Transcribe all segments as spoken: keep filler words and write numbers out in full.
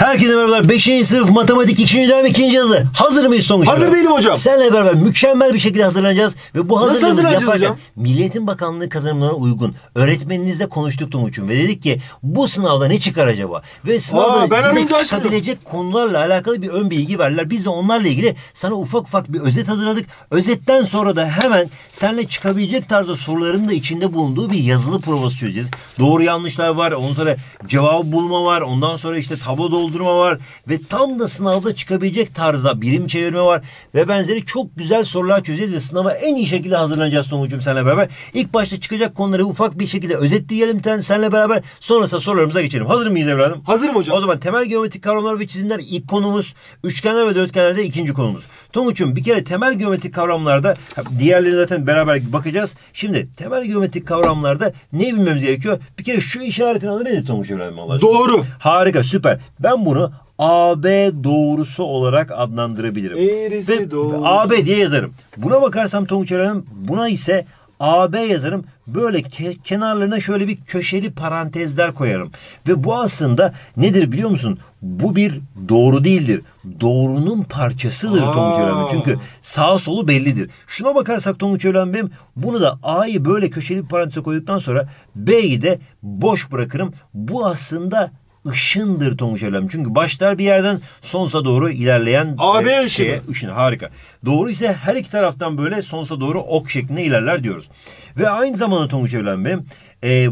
Herkese merhabalar. beşinci sınıf matematik ikinci dönem ikinci yazı. Hazır mıyız Tonguç? Hazır değilim hocam. Seninle beraber mükemmel bir şekilde hazırlanacağız. Ve bu hazırlığımızı yaparken hocam? Milli Eğitim Bakanlığı kazanımlarına uygun öğretmeninizle konuştuk Tonguç'um. Ve dedik ki bu sınavda ne çıkar acaba? Ve sınavda Aa, ben bize çıkabilecek konularla alakalı bir ön bilgi verdiler. Biz de onlarla ilgili sana ufak ufak bir özet hazırladık. Özetten sonra da hemen seninle çıkabilecek tarzda soruların da içinde bulunduğu bir yazılı provası çözeceğiz. Doğru yanlışlar var. Ondan sonra cevabı bulma var. Ondan sonra işte tablo doldurma var. Ve tam da sınavda çıkabilecek tarzda birim çevirme var. Ve benzeri çok güzel sorular çözeceğiz. Ve sınava en iyi şekilde hazırlanacağız Tonguç'um seninle beraber. İlk başta çıkacak konuları ufak bir şekilde özetleyelim seninle beraber. Sonrasında sorularımıza geçelim. Hazır mıyız evladım? Hazırım hocam. O zaman temel geometrik kavramlar ve çizimler ilk konumuz. Üçgenler ve dörtgenler de ikinci konumuz. Tonguç'um bir kere temel geometrik kavramlarda, diğerleri zaten beraber bakacağız. Şimdi temel geometrik kavramlarda ne bilmemiz gerekiyor? Bir kere şu işaretin adı nedir Tonguç evladım Allah aşkına? Doğru. Harika, süper. Ben bunu A B doğrusu olarak adlandırabilirim. Eğrisi Ve doğrusu. A B diye yazarım. Buna bakarsam Tonguç evladım, buna ise A B yazarım. Böyle ke- kenarlarına şöyle bir köşeli parantezler koyarım. Ve bu aslında nedir biliyor musun? Bu bir doğru değildir. Doğrunun parçasıdır Aa. Tonguç evladım. Çünkü sağ solu bellidir. Şuna bakarsak Tonguç evladım benim, bunu da A'yı böyle köşeli bir paranteze koyduktan sonra B'yi de boş bırakırım. Bu aslında ışındır Tonguç evladım. Çünkü başlar bir yerden sonsuza doğru ilerleyen A B e, ışını. şeye, ışını. Harika. Doğru ise her iki taraftan böyle sonsuza doğru ok şeklinde ilerler diyoruz. Ve aynı zamanda Tonguç evladım benim e,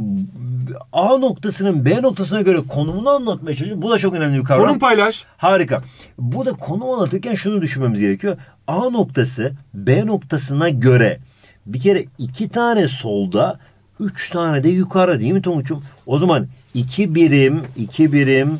A noktasının B noktasına göre konumunu anlatmaya çalışıyorum. Bu da çok önemli bir kavram. Konum paylaş. Harika. Bu da konum anlatırken şunu düşünmemiz gerekiyor. A noktası B noktasına göre bir kere iki tane solda, üç tane de yukarı değil mi Tonguç'um? O zaman iki birim, iki birim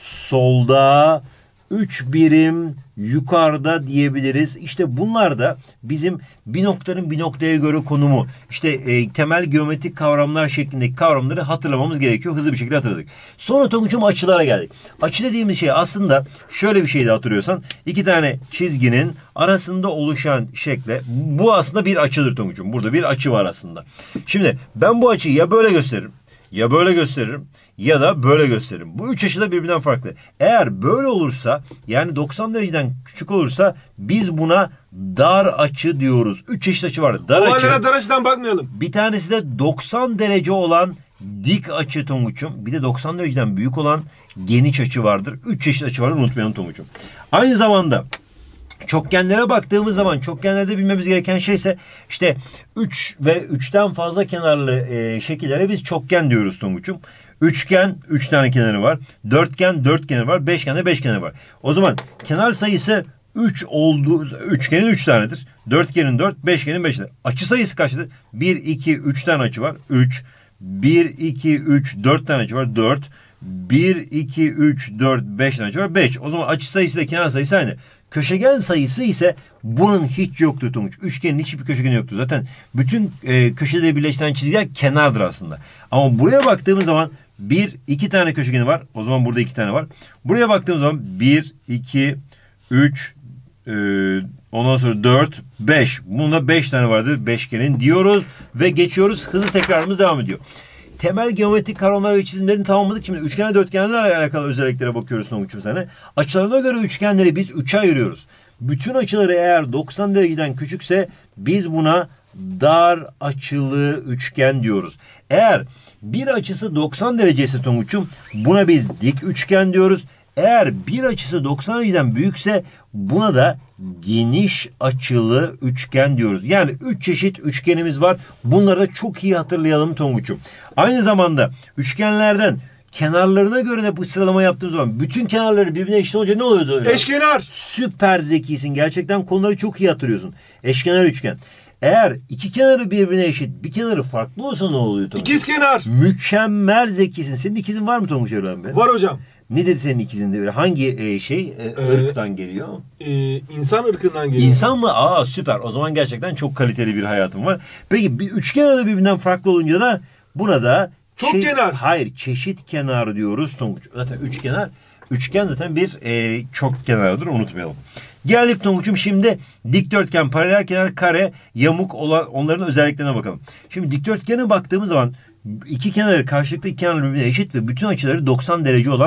solda, üç birim yukarıda diyebiliriz. İşte bunlar da bizim bir noktanın bir noktaya göre konumu. İşte e, temel geometrik kavramlar şeklindeki kavramları hatırlamamız gerekiyor. Hızlı bir şekilde hatırladık. Sonra Tonguç'um açılara geldik. Açı dediğimiz şey aslında şöyle bir şeydi hatırlıyorsan. İki tane çizginin arasında oluşan şekle, bu aslında bir açıdır Tonguç'um. Burada bir açı var aslında. Şimdi ben bu açıyı ya böyle gösteririm, ya böyle gösteririm, ya da böyle gösteririm. Bu üç açı da birbirinden farklı. Eğer böyle olursa, yani doksan dereceden küçük olursa biz buna dar açı diyoruz. Üç çeşit açı var. Dar O açı. halde dar açıdan bakmayalım. Bir tanesi de doksan derece olan dik açı Tonguç'um. Bir de doksan dereceden büyük olan geniş açı vardır. Üç çeşit açı vardır, unutmayalım Tonguç'um. Aynı zamanda çokgenlere baktığımız zaman çokgenlerde bilmemiz gereken şey ise işte üç ve üçten fazla kenarlı e, şekillere biz çokgen diyoruz Tonguç'um. Üçgen üç tane kenarı var. Dörtgen dört kenarı var. Beşgen de beş kenarı var. O zaman kenar sayısı üç olduğu, üçgenin üç tanedir. Dörtgenin dört, beşgenin beş tane. Açı sayısı kaçtır? bir, iki, üç tane açı var. üç. bir, iki, üç, dört tane açı var. dört. bir, iki, üç, dört, beş tane açı var. beş. O zaman açı sayısı ile kenar sayısı aynı. Köşegen sayısı ise bunun hiç yoktur Tonguç. Üçgenin hiçbir köşegeni yoktur. Zaten bütün e, köşeleri birleştiren çizgiler kenardır aslında. Ama buraya baktığımız zaman bir, iki tane köşegeni var. O zaman burada iki tane var. Buraya baktığımız zaman bir, iki, üç, e, ondan sonra dört, beş. Bunda beş tane vardır beşgenin diyoruz ve geçiyoruz. Hızlı tekrarımız devam ediyor. Temel geometrik kavramlar ve çizimlerini tamamladık. Şimdi üçgen ve dörtgenlerle alakalı özelliklere bakıyoruz Tonguç'um sana. Açılarına göre üçgenleri biz üçe ayırıyoruz. Bütün açıları eğer doksan dereceden küçükse biz buna dar açılı üçgen diyoruz. Eğer bir açısı doksan derece ise Tonguç'um buna biz dik üçgen diyoruz. Eğer bir açısı doksan dereceden büyükse buna da geniş açılı üçgen diyoruz. Yani üç çeşit üçgenimiz var. Bunları da çok iyi hatırlayalım Tonguç'um. Aynı zamanda üçgenlerden kenarlarına göre de bu sıralama yaptığımız zaman bütün kenarları birbirine eşit olunca ne oluyordu öyle? Eşkenar. Süper zekisin. Gerçekten konuları çok iyi hatırlıyorsun. Eşkenar üçgen. Eğer iki kenarı birbirine eşit, bir kenarı farklı olsa ne oluyor Tonguç? İkizkenar. Mükemmel zekisin. Senin ikizin var mı Tonguç evladım benim? Var hocam. Nedir senin ikizinde böyle? Hangi e, şey e, Ee, ırktan geliyor? E, insan ırkından geliyor. İnsan mı? Aa süper. O zaman gerçekten çok kaliteli bir hayatım var. Peki bir üçgen adı birbirinden farklı olunca da buna da çok çe- kenar. Hayır, çeşit kenar diyoruz Tonguç. Zaten üçkenar, üçgen zaten bir e, çok kenardır, unutmayalım. Geldik Tonguç'um şimdi dikdörtgen, paralel kenar, kare, yamuk olan onların özelliklerine bakalım. Şimdi dikdörtgene baktığımız zaman iki kenarı karşılıklı iki kenarı birbirine eşit ve bütün açıları doksan derece olan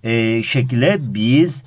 e, şekle biz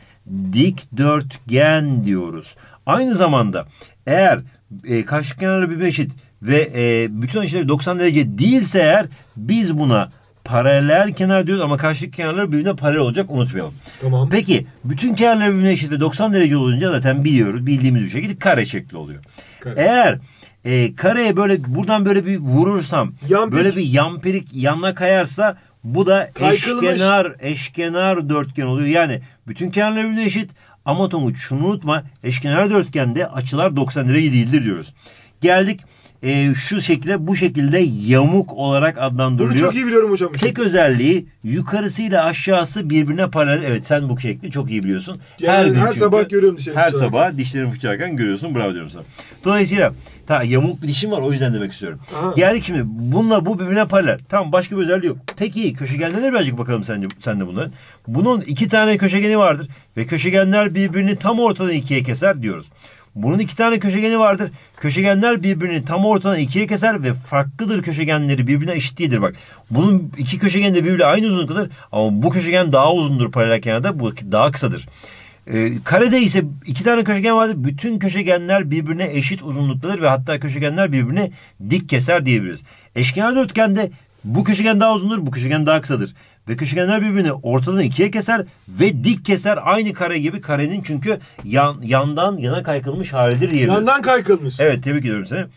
dikdörtgen diyoruz. Aynı zamanda eğer e, karşı kenarları birbirine eşit ve e, bütün açıları doksan derece değilse eğer biz buna paralel kenar diyoruz ama karşılıklı kenarlar birbirine paralel olacak, unutmayalım. Tamam. Peki bütün kenarlar birbirine eşit ve doksan derece olunca zaten biliyoruz, bildiğimiz bir şekilde kare şekli oluyor. Kare. Eğer e, kareye böyle buradan böyle bir vurursam Yampik. böyle bir yampirik yanına kayarsa bu da Kaykılmış. eşkenar eşkenar dörtgen oluyor. Yani bütün kenarlar birbirine eşit ama Tonguç şunu unutma, eşkenar dörtgende açılar doksan derece değildir diyoruz. Geldik e, şu şekilde, bu şekilde yamuk olarak adlandırılıyor. Bunu çok iyi biliyorum hocam. Tek özelliği yukarısıyla aşağısı birbirine paralel. Evet, sen bu şekli çok iyi biliyorsun. Yani her gün her sabah görüyorum dişlerimi Her fıçarken. sabah dişlerimi fıçarken görüyorsun. Bravo diyorum sana. Dolayısıyla ta yamuk bir dişim var, o yüzden demek istiyorum. Aha. Geldik şimdi. Bununla bu birbirine paralel. Tamam, başka bir özelliği yok. Peki köşegenlere birazcık bakalım sen de, sen de bunların. Bunun iki tane köşegeni vardır ve köşegenler birbirini tam ortadan ikiye keser diyoruz. Bunun iki tane köşegeni vardır. Köşegenler birbirini tam ortadan ikiye keser ve farklıdır, köşegenleri birbirine eşit değildir. Bak, bunun iki köşegeni de birbirine aynı uzunluktadır ama bu köşegen daha uzundur paralel kenarda, bu daha kısadır. Ee, karede ise iki tane köşegen vardır. Bütün köşegenler birbirine eşit uzunluktadır ve hatta köşegenler birbirine dik keser diyebiliriz. Eşkenar dörtgende bu köşegen daha uzundur, bu köşegen daha kısadır. Ve köşegenler birbirini ortadan ikiye keser ve dik keser, aynı kare gibi, karenin çünkü yan, yandan yana kaykılmış halidir diyebiliriz. Yandan kaykılmış. Evet, tebrik ediyorum seni.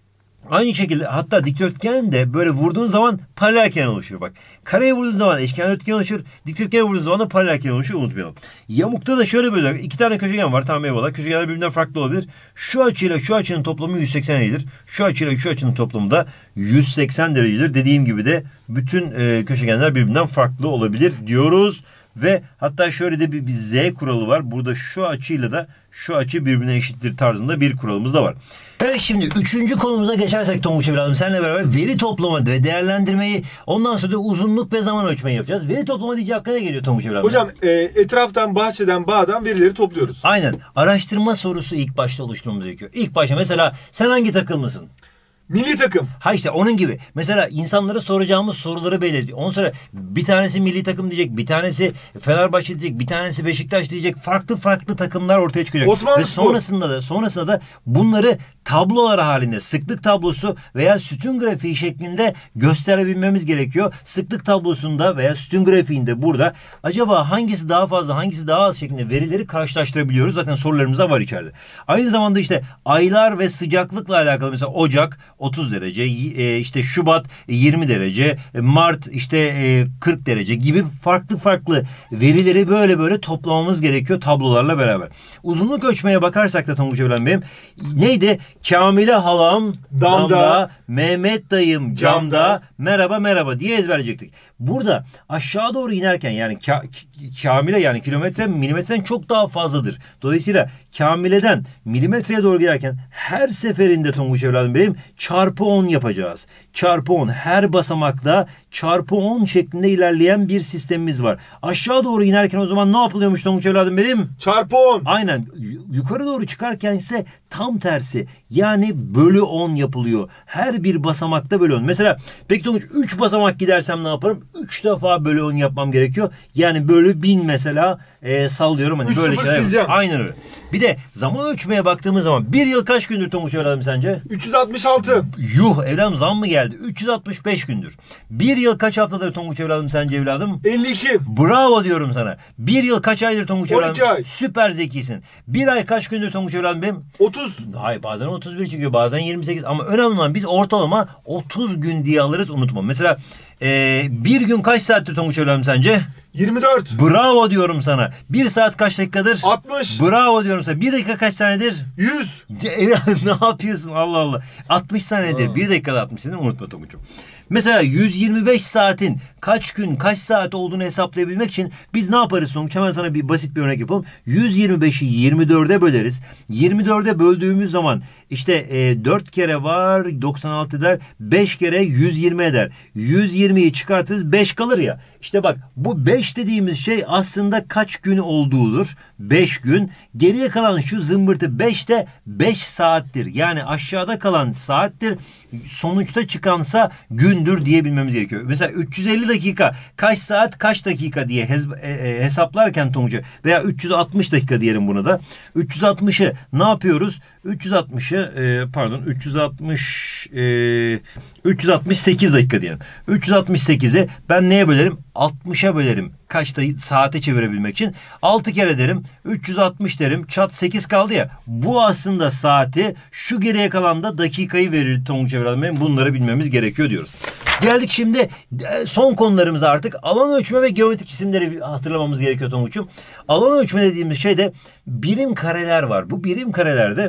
Aynı şekilde hatta dikdörtgen de böyle vurduğun zaman paralel kenar oluşuyor. Bak, kareye vurduğun zaman eşkenar dörtgen oluşur. Dikdörtgene vurduğun zaman da paralel kenar oluşuyor, unutmayalım. Yamukta da şöyle böyle iki tane köşegen var. Tamam, eyvallah. Köşegenler birbirinden farklı olabilir. Şu açıyla şu açının toplamı yüz seksen derecedir. Şu açıyla şu açının toplamı da yüz seksen derecedir. Dediğim gibi de bütün e, köşegenler birbirinden farklı olabilir diyoruz. Ve hatta şöyle de bir, bir Z kuralı var. Burada şu açıyla da şu açı birbirine eşittir tarzında bir kuralımız da var. Evet, şimdi üçüncü konumuza geçersek Tonguç evladım, seninle beraber veri toplama ve değerlendirmeyi, ondan sonra da uzunluk ve zaman ölçmeyi yapacağız. Veri toplama diyeceği hakkında geliyor Tonguç evladım. Hocam e, etraftan, bahçeden, bağdan verileri topluyoruz. Aynen. Araştırma sorusu ilk başta oluşturmamız gerekiyor. İlk başta mesela sen hangi takımlısın? Milli takım. Ha işte onun gibi. Mesela insanlara soracağımız soruları belirliyor. Ondan sonra bir tanesi milli takım diyecek, bir tanesi Fenerbahçe diyecek, bir tanesi Beşiktaş diyecek. Farklı farklı takımlar ortaya çıkacak. Osmanlı Ve sonrasında da sonrasında da bunları tablolar halinde, sıklık tablosu veya sütun grafiği şeklinde gösterebilmemiz gerekiyor. Sıklık tablosunda veya sütun grafiğinde burada acaba hangisi daha fazla, hangisi daha az şeklinde verileri karşılaştırabiliyoruz. Zaten sorularımız da var içeride. Aynı zamanda işte aylar ve sıcaklıkla alakalı, mesela Ocak otuz derece, e, işte Şubat yirmi derece, Mart işte e, kırk derece gibi farklı farklı verileri böyle böyle toplamamız gerekiyor tablolarla beraber. Uzunluk ölçmeye bakarsak da Tonguç evladım benim, neydi? Kamile halam damda, damda Mehmet dayım camda, camda, merhaba merhaba diye ezberleyecektik. Burada aşağı doğru inerken yani ka, Kamile yani kilometre milimetreden çok daha fazladır. Dolayısıyla Kamile'den milimetreye doğru giderken her seferinde Tonguç evladım benim çarpı on yapacağız. Çarpı on, her basamakta çarpı on şeklinde ilerleyen bir sistemimiz var. Aşağı doğru inerken o zaman ne yapılıyormuş Tonguç evladım benim? Çarpı on. Aynen. Yukarı doğru çıkarken ise tam tersi. Yani bölü on yapılıyor. Her bir basamakta bölü on. Mesela peki Tonguç üç basamak gidersem ne yaparım? üç defa bölü on yapmam gerekiyor. Yani bölü bin mesela e, sallıyorum. Hani böyle şeyler. Aynen öyle. Bir de zaman ölçmeye baktığımız zaman bir yıl kaç gündür Tonguç evladım sence? üç yüz altmış altı. Yuh evladım, zam mı geldi? üç yüz altmış beş gündür. Bir yıl kaç haftadır Tonguç evladım sence evladım? elli iki. Bravo diyorum sana. Bir yıl kaç aydır Tonguç evladım? on iki ay. Süper zekisin. Bir ay kaç gündür Tonguç evladım benim? otuz. Hayır, bazen otuz bir çıkıyor, bazen yirmi sekiz, ama önemli olan biz ortalama otuz gün diye alırız, unutma. Mesela e, bir gün kaç saattir Tonguç evladım sence? yirmi dört. Bravo diyorum sana. Bir saat kaç dakikadır? altmış. Bravo diyorum sana. Bir dakika kaç tanedir? yüz. Ne yapıyorsun Allah Allah. altmış saniyedir. Ha. Bir dakikada altmış saniye, unutma Tonguç'um. Mesela yüz yirmi beş saatin kaç gün kaç saat olduğunu hesaplayabilmek için biz ne yaparız Tonguç? Hemen sana bir basit bir örnek yapalım. yüz yirmi beşi yirmi dörde böleriz. yirmi dörde böldüğümüz zaman işte e, dört kere var doksan altı eder. beş kere yüz yirmi eder. yüz yirmiyi çıkartırız, beş kalır ya. İşte bak, bu beş beş dediğimiz şey aslında kaç gün olduğudur? beş gün. Geriye kalan şu zımbırtı beş de beş saattir. Yani aşağıda kalan saattir. Sonuçta çıkansa gündür diyebilmemiz gerekiyor. Mesela üç yüz elli dakika kaç saat kaç dakika diye hez- e- hesaplarken Tonguç veya üç yüz altmış dakika diyelim buna da. üç yüz altmışı ne yapıyoruz? üç yüz altmışı e, pardon üç yüz altmış e, üç yüz altmış sekiz dakika diyelim. üç yüz altmış sekizi ben neye bölerim? altmışa bölerim. Kaçta saate çevirebilmek için. altı kere derim. üç yüz altmış derim. Çat sekiz kaldı ya. Bu aslında saati, şu geriye kalan da dakikayı verir Tonguç evladım. Bunları bilmemiz gerekiyor diyoruz. Geldik şimdi son konularımıza artık. Alan ölçme ve geometrik cisimleri hatırlamamız gerekiyor Tonguç'um. Alan ölçme dediğimiz şeyde birim kareler var. Bu birim karelerde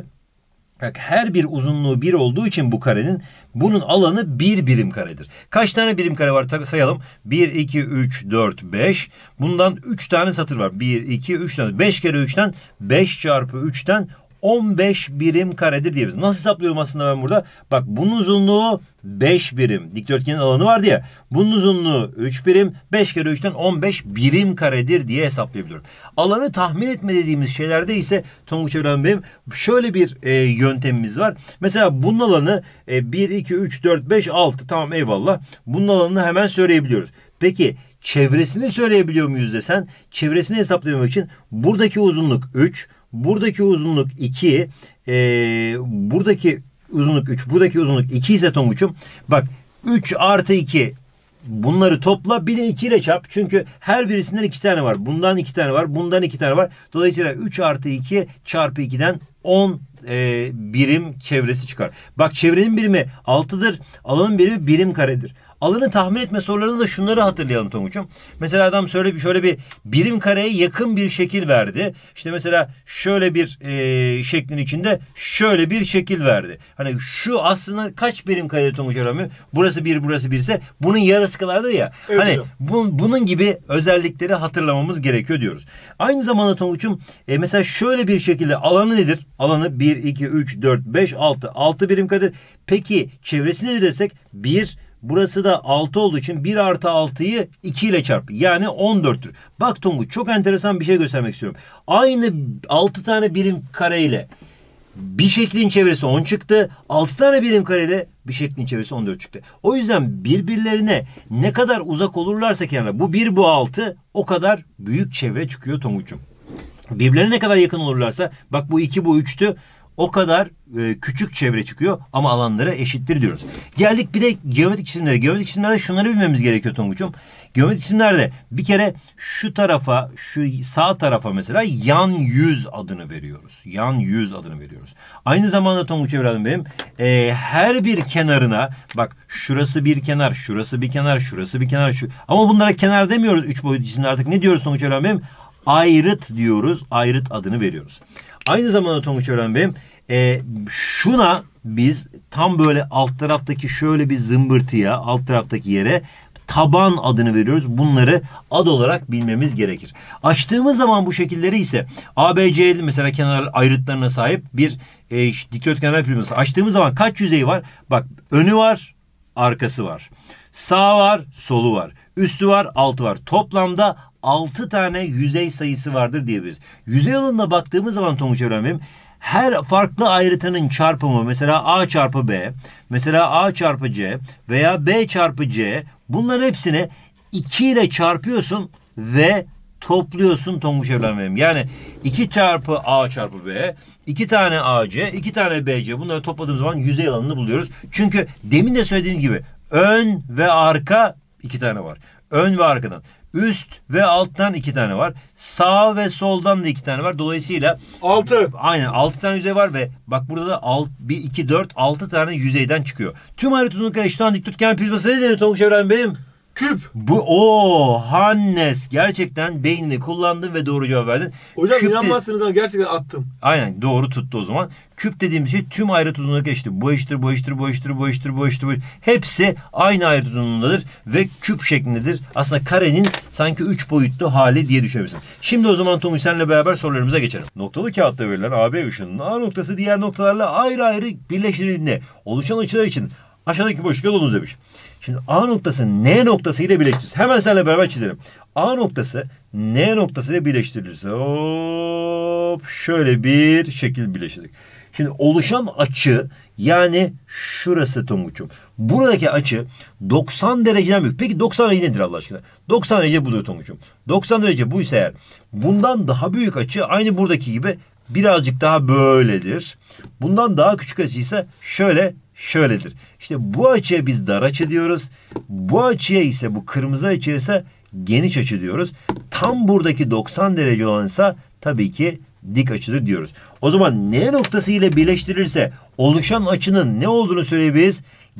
her bir uzunluğu bir olduğu için bu karenin bunun alanı bir birim karedir. Kaç tane birim kare var sayalım. bir, iki, üç, dört, beş. Bundan üç tane satır var. bir, iki, üç tane. beş kere üçten beş çarpı üçten on beş birim karedir diyebiliriz. Nasıl hesaplıyorum aslında ben burada? Bak bunun uzunluğu beş birim. Dikdörtgenin alanı var diye. Bunun uzunluğu üç birim. beş kere üçten on beş birim karedir diye hesaplayabiliyorum. Alanı tahmin etme dediğimiz şeylerde ise Tonguç Evren benim şöyle bir e, yöntemimiz var. Mesela bunun alanı e, bir, iki, üç, dört, beş, altı. Tamam eyvallah. Bunun alanını hemen söyleyebiliyoruz. Peki çevresini söyleyebiliyor muyuz desen? Çevresini hesaplamak için buradaki uzunluk üç. Buradaki uzunluk iki, e, buradaki uzunluk üç, buradaki uzunluk iki ise Tonguç'um. Bak üç artı iki bunları topla bir de iki ile çarp. Çünkü her birisinden iki tane var. Bundan iki tane var, bundan iki tane var. Dolayısıyla üç artı iki çarpı ikiden on e, birim çevresi çıkar. Bak çevrenin birimi altıdır, alanın birimi birim karedir. Alanı tahmin etme sorularında da şunları hatırlayalım Tonguç'um. Mesela adam şöyle bir şöyle bir birim kareye yakın bir şekil verdi. İşte mesela şöyle bir e, şeklin içinde şöyle bir şekil verdi. Hani şu aslında kaç birim kare Tonguç öğrenmiyor? Burası bir, burası bir ise bunun yarısı kadardır ya. Evet, hani bu, bunun gibi özellikleri hatırlamamız gerekiyor diyoruz. Aynı zamanda Tonguç'um e, mesela şöyle bir şekilde alanı nedir? Alanı bir, iki, üç, dört, beş, altı. altı birim karedir. Peki çevresi nedir desek? bir. Burası da altı olduğu için bir artı altıyı iki ile çarp. Yani on dörttür. Bak Tonguç çok enteresan bir şey göstermek istiyorum. Aynı altı tane birim kareyle bir şeklin çevresi on çıktı. altı tane birim kareyle bir şeklin çevresi on dört çıktı. O yüzden birbirlerine ne kadar uzak olurlarsa kenara bu bir bu altı o kadar büyük çevre çıkıyor Tonguç'um. Birbirlerine ne kadar yakın olurlarsa bak bu iki bu üçtü. O kadar e, küçük çevre çıkıyor ama alanları eşittir diyoruz. Geldik bir de geometrik cisimlere. Geometrik cisimlerde şunları bilmemiz gerekiyor Tonguç'um. Geometrik cisimlerde bir kere şu tarafa, şu sağ tarafa mesela yan yüz adını veriyoruz. Yan yüz adını veriyoruz. Aynı zamanda Tonguç evladım benim e, her bir kenarına bak şurası bir kenar, şurası bir kenar, şurası bir kenar. Şu, ama bunlara kenar demiyoruz üç boyutlu cisimler artık ne diyoruz Tonguç evladım benim? Ayrıt diyoruz. Ayrıt adını veriyoruz. Aynı zamanda Tonguç öğren benim e, şuna biz tam böyle alt taraftaki şöyle bir zımbırtıya alt taraftaki yere taban adını veriyoruz. Bunları ad olarak bilmemiz gerekir. Açtığımız zaman bu şekilleri ise A B C mesela kenar ayrıtlarına sahip bir e, dikdörtgenler priması. Açtığımız zaman kaç yüzeyi var? Bak önü var, arkası var. Sağ var, solu var. Üstü var, altı var. Toplamda altı tane yüzey sayısı vardır diyebiliriz. Yüzey alanına baktığımız zaman Tonguç öğrenmem her farklı ayrıtının çarpımı mesela A çarpı B, mesela A çarpı C veya B çarpı C bunların hepsini iki ile çarpıyorsun ve topluyorsun Tonguç öğrenmem. Yani iki çarpı A çarpı B, iki tane A C, iki tane B C bunları topladığımız zaman yüzey alanını buluyoruz. Çünkü demin de söylediğim gibi ön ve arka iki tane var. Ön ve arkadan. Üst ve alttan iki tane var. Sağ ve soldan da iki tane var. Dolayısıyla altı. Aynen altı tane yüzey var ve bak burada da bir, iki, dört, altı tane yüzeyden çıkıyor. Tüm ayrıt uzunlukları eşit olan dikdörtgen prizması ne denir Tonguç Evren benim? Küp. Bu o Hannes gerçekten beynini kullandın ve doğru cevap verdin. Hocam Küp inanmazsınız ama gerçekten attım. Aynen doğru tuttu o zaman. Küp dediğimiz şey tüm ayrıt uzunlukları eşittir. Bu eşittir, bu eşittir, bu eşittir, bu eşittir, bu eşittir, bu eşittir. Hepsi aynı ayrıt uzunluğundadır ve küp şeklindedir. Aslında karenin sanki üç boyutlu hali diye düşünebilirsin. Şimdi o zaman Tonguç seninle beraber sorularımıza geçelim. Noktalı kağıtta verilen A B ışınının A noktası diğer noktalarla ayrı ayrı birleştirildiğinde oluşan açılar için Aşağıdaki boşlukta dolunuz demiş. Şimdi A noktası N noktası ile birleştirirse. Hemen seninle beraber çizelim. A noktası N noktası ile birleştirilirse. Hop, şöyle bir şekil birleştirdik. Şimdi oluşan açı, yani şurası Tonguç'um. Buradaki açı doksan dereceden büyük. Peki doksan derece nedir Allah aşkına? doksan derece budur Tonguç'um. doksan derece buysa eğer, bundan daha büyük açı aynı buradaki gibi birazcık daha böyledir. Bundan daha küçük açıysa şöyle şöyledir. İşte bu açıya biz dar açı diyoruz. Bu açıya ise, bu kırmızı açıya ise geniş açı diyoruz. Tam buradaki doksan derece olansa tabii ki dik açıdır diyoruz. O zaman N noktası ile birleştirilirse oluşan açının ne olduğunu söyleyebiliriz?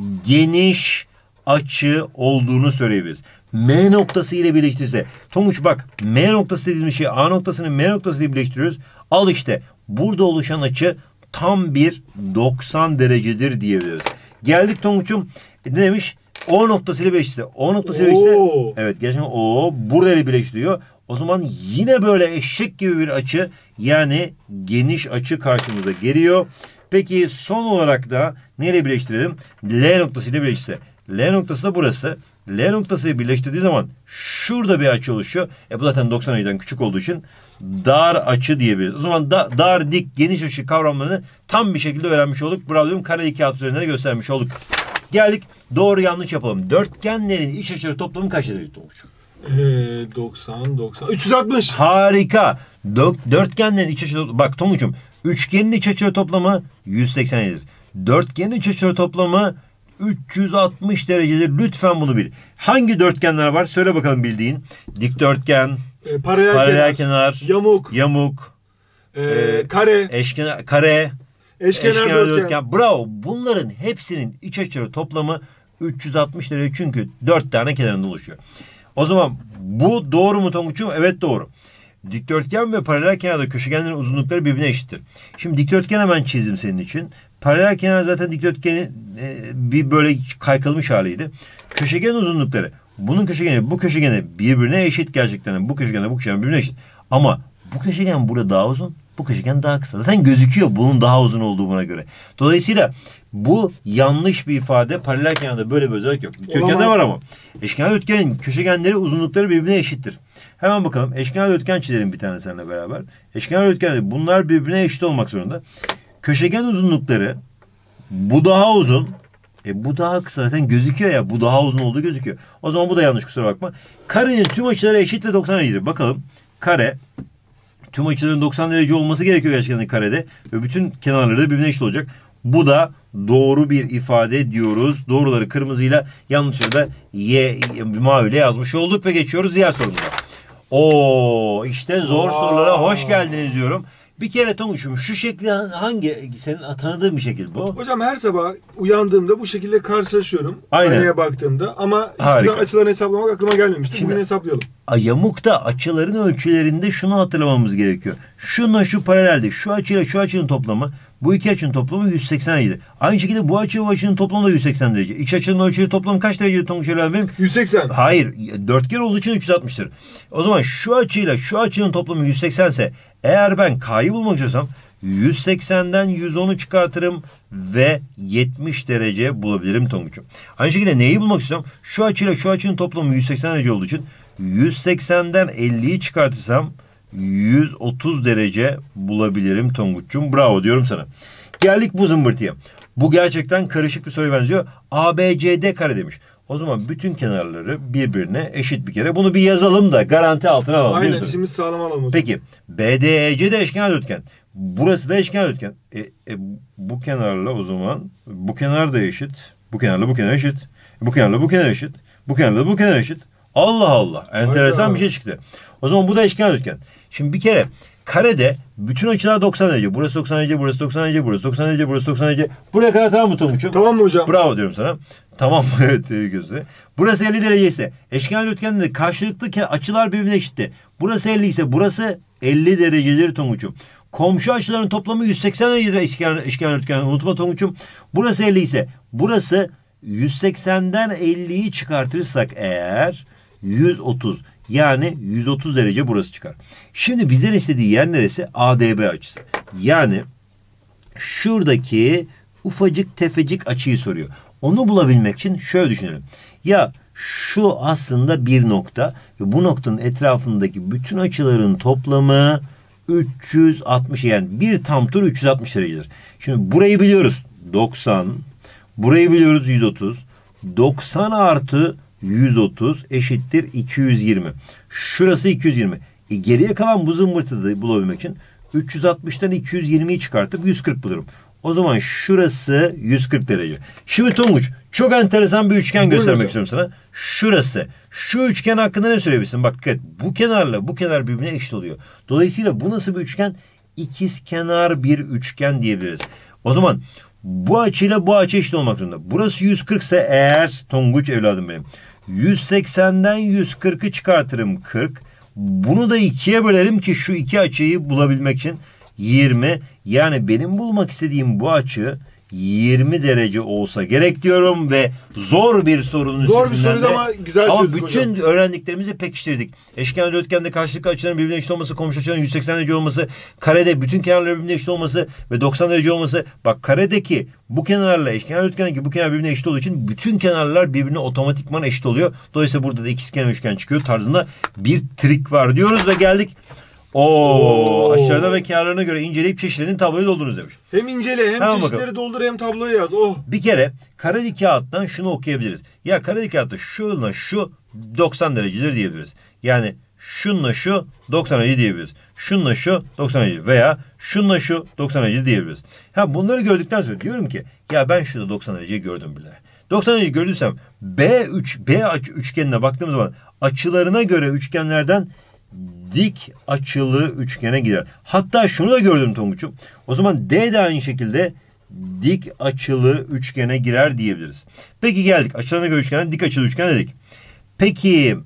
Geniş açı olduğunu söyleyebiliriz. M noktası ile birleştirirse, Tonguç bak, M noktası dediğimiz şey A noktasını M noktası ile birleştiriyoruz. Al işte, burada oluşan açı tam bir doksan derecedir diyebiliriz. Geldik Tonguç'um, ne demiş? O noktası ile birleştirirse. O noktası ile birleştirirse. Evet, gerçekten O burada ile birleştiriyor. O zaman yine böyle eşek gibi bir açı, yani geniş açı karşımıza geliyor. Peki son olarak da neyle birleştirelim? L noktası ile birleştirse. L noktası da burası. L noktasıyla birleştirdiği zaman şurada bir açı oluşuyor. E bu zaten doksan dereceden küçük olduğu için dar açı diyebiliriz. O zaman da, dar, dik, geniş açı kavramlarını tam bir şekilde öğrenmiş olduk. Bravo diyorum. Kare kağıt üzerinde de göstermiş olduk. Geldik doğru yanlış yapalım. Dörtgenlerin iç açıları toplamı kaç derece Tonguç? Ee, doksan, doksan. üç yüz altmış. Harika. Dört, dörtgenlerin iç açıları... Bak Tonguç'um, üçgenin iç açıları toplamı yüz seksen yedidir. Dörtgenin iç açıları toplamı üç yüz altmış derecedir. Lütfen bunu bil. Hangi dörtgenler var? Söyle bakalım bildiğin. Dikdörtgen, Ee, paralel, paralel kenar, kenar, yamuk, yamuk, e, e, kare, eşkenar, kare, eşkenar, eşkenar dörtgen. dörtgen. Bravo. Bunların hepsinin iç açıları toplamı üç yüz altmış derece, çünkü dört tane kenarında oluşuyor. O zaman bu doğru mu Tonguç'um? Evet, doğru. Dikdörtgen ve paralel kenarda köşegenlerin uzunlukları birbirine eşittir. Şimdi dikdörtgen hemen çizdim senin için. Paralel kenar zaten dikdörtgenin e, bir böyle kaykılmış haliydi. Köşegen uzunlukları, bunun köşegeni bu köşegene birbirine eşit gerçekten. Bu köşegenle bu köşegen birbirine eşit. Ama bu köşegen burada daha uzun, bu köşegen daha kısa. Zaten gözüküyor bunun daha uzun olduğu buna göre. Dolayısıyla bu yanlış bir ifade. Paralel kenarda böyle bir özellik yok. Dikdörtgende var ama. Eşkenar dörtgenin köşegenleri uzunlukları birbirine eşittir. Hemen bakalım. Eşkenar dörtgen çizelim bir tane seninle beraber. Eşkenar dörtgen, bunlar birbirine eşit olmak zorunda. Köşegen uzunlukları, bu daha uzun. E bu daha kısa, zaten gözüküyor ya. Bu daha uzun olduğu gözüküyor. O zaman bu da yanlış, kusura bakma. Karenin tüm açıları eşit ve doksan derecedir. Bakalım. Kare tüm açıların doksan derece olması gerekiyor gerçekten karede. Ve bütün kenarları da birbirine eşit olacak. Bu da doğru bir ifade diyoruz. Doğruları kırmızıyla, yanlışları da ye, maviyle yazmış olduk ve geçiyoruz diğer sorumuza. Oo, işte zor Aa. sorulara hoş geldiniz diyorum. Bir kere Tonguç'um, şu şekli hangi, senin tanıdığın bir şekil bu? Hocam her sabah uyandığımda bu şekilde karşılaşıyorum. Aynen. Aynaya baktığımda, ama hiçbir Harika. zaman açılarını hesaplamak aklıma gelmemişti. Şimdi, bugün hesaplayalım. Yamukta açıların ölçülerinde şunu hatırlamamız gerekiyor. Şununla şu paralelde, şu açıyla şu açının toplamı, bu iki açının toplamı yüz seksen derece. Aynı şekilde bu açı ve bu açının toplamı da yüz seksen derece. İç açının ölçüleri toplamı kaç derece Tonguç benim? yüz seksen. Hayır, dörtgen olduğu için üç yüz altmıştır. O zaman şu açıyla şu açının toplamı yüz seksen ise, eğer ben K'yı bulmak istiyorsam yüz seksenden yüz onu çıkartırım ve yetmiş derece bulabilirim Tonguç'um. Aynı şekilde neyi bulmak istiyorum? Şu açıyla şu açının toplamı yüz seksen derece olduğu için yüz seksenden elliyi çıkartırsam yüz otuz derece bulabilirim Tonguç'um. Bravo diyorum sana. Geldik bu zımbırtıya. Bu gerçekten karışık bir soruya benziyor. A B C D kare demiş. O zaman bütün kenarları birbirine eşit bir kere. Bunu bir yazalım da garanti altına alalım. Aynen, işimiz sağlam alalım. Peki B D E C de eşkenar dörtgen. Burası da eşkenar dörtgen. E, e, bu kenarla o zaman bu kenar da eşit. Bu kenarla bu kenar eşit. Bu kenarla bu kenar eşit. Bu kenarla bu kenar eşit. Allah Allah. Enteresan Hayda. bir şey çıktı. O zaman bu da eşkenar dörtgen. Şimdi bir kere karede bütün açılar doksan derece. Burası doksan derece, burası doksan derece, burası doksan derece, burası doksan derece. Buraya kadar tamam mı Tonguç'um? Tamam mı hocam? Bravo diyorum sana. Tamam evet gözü. Burası elli derece ise eşkenar dörtgende de karşılıklı açılar birbirine eşitti. Burası elli ise burası elli derecedir Tonguç'um. Komşu açıların toplamı yüz seksen derecedir eşkenar, eşkenar dörtgen. Unutma Tonguç'um. Burası elli ise burası yüz seksenden elliyi çıkartırsak eğer yüz otuz. Yani yüz otuz derece burası çıkar. Şimdi bizden istediği yer neresi? A D B açısı. Yani şuradaki ufacık tefecik açıyı soruyor. Onu bulabilmek için şöyle düşünelim. Ya şu aslında bir nokta ve bu noktanın etrafındaki bütün açıların toplamı üç yüz altmış, yani bir tam tur üç yüz altmış derecedir. Şimdi burayı biliyoruz doksan, burayı biliyoruz yüz otuz. doksan artı yüz otuz eşittir iki yüz yirmi. Şurası iki yüz yirmi. E geriye kalan bu zımbırtıyı bulabilmek için üç yüz altmıştan iki yüz yirmiyi çıkartıp yüz kırk bulurum. O zaman şurası yüz kırk derece. Şimdi Tonguç, çok enteresan bir üçgen Buyurun göstermek hocam. istiyorum sana. Şurası. Şu üçgen hakkında ne söyleyebilirsin? Bak dikkat. Bu kenarla bu kenar birbirine eşit oluyor. Dolayısıyla bu nasıl bir üçgen? İkizkenar bir üçgen diyebiliriz. O zaman bu açıyla bu açı eşit olmak zorunda. Burası yüz kırk ise eğer, Tonguç evladım benim, yüz seksenden yüz kırkı çıkartırım kırk. Bunu da ikiye bölerim ki şu iki açıyı bulabilmek için yirmi. Yani benim bulmak istediğim bu açı yirmi derece olsa gerek diyorum ve zor bir sorunun Zor bir üstesinden soruydu de- ama güzel ama çözdük bütün hocam. öğrendiklerimizi pekiştirdik. Eşkenar dörtgende karşılıklı açıların birbirine eşit olması, komşu açıların yüz seksen derece olması, karede bütün kenarların birbirine eşit olması ve doksan derece olması. Bak karedeki bu kenarla eşkenar dörtgendeki bu kenar birbirine eşit olduğu için bütün kenarlar birbirine otomatikman eşit oluyor. Dolayısıyla burada da ikizkenar üçgen çıkıyor tarzında bir trik var diyoruz ve geldik. Oo, Oo. aşağıda ve kenarlarına göre inceleyip çeşitlerin tabloyu doldurunuz demiş. Hem incele hem Tamam çeşitleri bakalım. doldur hem tabloyu yaz. Oh. Bir kere kareli kağıttan şunu okuyabiliriz. Ya kareli kağıtta şununla şu doksan derecedir diyebiliriz. Yani şununla şu doksan derece diyebiliriz. Şununla şu doksan derece veya şununla şu doksan derece diyebiliriz. Ha bunları gördükten sonra diyorum ki ya ben şurada doksan dereceyi gördüm bile. doksan derece gördüysem B üç B açı üçgenine baktığım zaman açılarına göre üçgenlerden dik açılı üçgene girer. Hatta şunu da gördüm Tonguç'um. O zaman D de aynı şekilde dik açılı üçgene girer diyebiliriz. Peki geldik açılarına göre üçgene, dik açılı üçgen dedik. Peki